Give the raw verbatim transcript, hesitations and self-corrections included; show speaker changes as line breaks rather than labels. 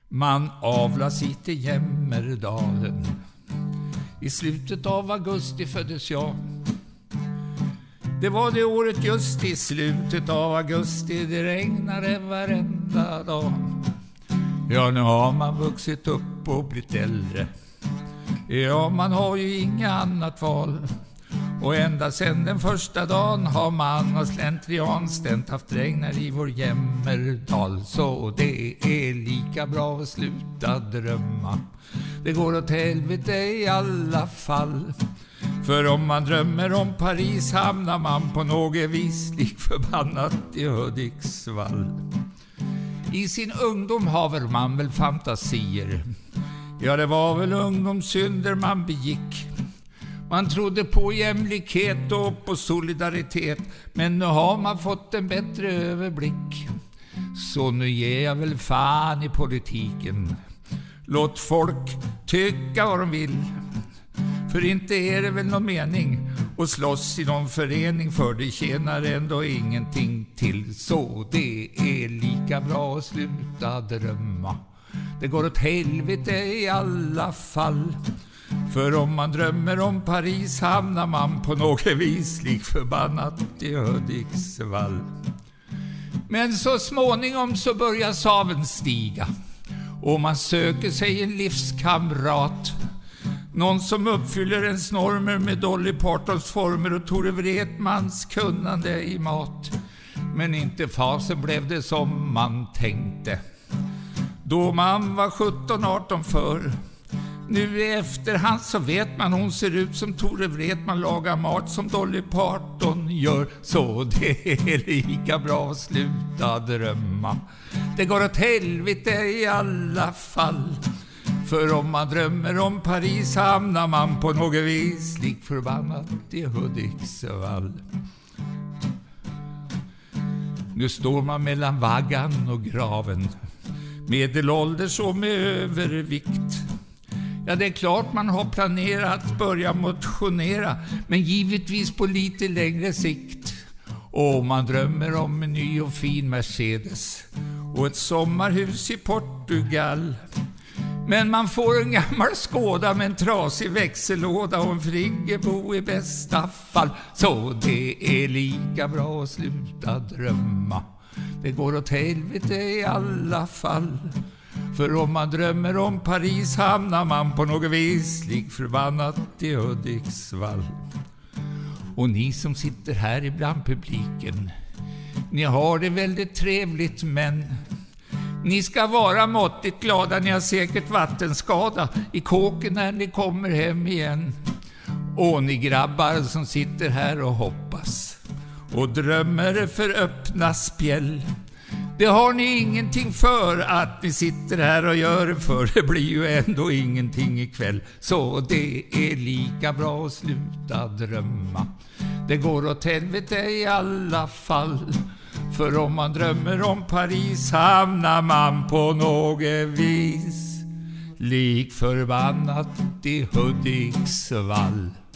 Man avlas hit till Jämmerdalen. I slutet av augusti föddes jag. Det var det året just i slutet av augusti. Det regnade varenda dag. Ja, nu har man vuxit upp och blivit äldre. Ja, man har ju inga annat val. Och ända sedan den första dagen har man och slentrianstänt haft regnar i vår Jämmerdal. Så det är lika bra att sluta drömma. Det går åt helvete i alla fall. För om man drömmer om Paris hamnar man på något vis lik förbannat i Hudiksvall. I sin ungdom haver man väl fantasier. Ja, det var väl ungdomssynder man begick. Man trodde på jämlikhet och på solidaritet. Men nu har man fått en bättre överblick. Så nu ger jag väl fan i politiken. Låt folk tycka vad de vill. För inte är det väl någon mening att slåss i någon förening. För det tjänar ändå ingenting till. Så det är lika bra att sluta drömma. Det går åt helvete i alla fall. För om man drömmer om Paris hamnar man på något vis lik förbannat i Hudiksvall. Men så småningom så börjar saven stiga. Och man söker sig en livskamrat. Någon som uppfyller ens normer med Dolly Partons former och Tore Wretmans kunnande i mat. Men inte fasen blev det som man tänkte. Då man var sjutton arton för. Nu i efterhand så vet man hon ser ut som Tore Wretman lagar mat som Dolly Parton gör. Så det är lika bra att sluta drömma. Det går åt helvete i alla fall. För om man drömmer om Paris hamnar man på något vis lik förbannat i Hudiksvall. Nu står man mellan vaggan och graven. Medelålders och med övervikt. Ja, det är klart man har planerat att börja motionera. Men givetvis på lite längre sikt. Och man drömmer om en ny och fin Mercedes. Och ett sommarhus i Portugal. Men man får en gammal Skåda med en trasig växellåda och en friggebo i bästa fall. Så det är lika bra att sluta drömma. Det går åt helvete i alla fall. För om man drömmer om Paris hamnar man på något vis lik förbannat i Hudiksvall. Och ni som sitter här ibland publiken, ni har det väldigt trevligt, men ni ska vara måttigt glada. Ni har säkert vattenskada i kåken när ni kommer hem igen. Och ni grabbar som sitter här och hoppas och drömmer för öppna spjäll, det har ni ingenting för att ni sitter här och gör det, för det blir ju ändå ingenting ikväll. Så det är lika bra att sluta drömma. Det går åt helvete i alla fall. För om man drömmer om Paris hamnar man på något vis lik förbannat i Hudiksvall.